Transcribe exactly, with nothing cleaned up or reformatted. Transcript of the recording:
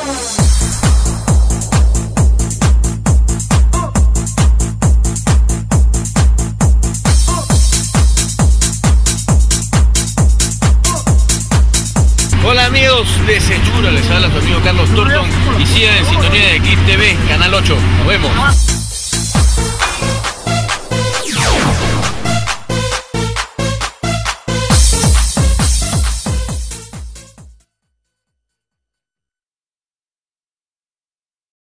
Hola amigos de Sechura, les habla su amigo Carlos Thornton y sigan en sintonía de Clip T V, Canal ocho. Nos vemos.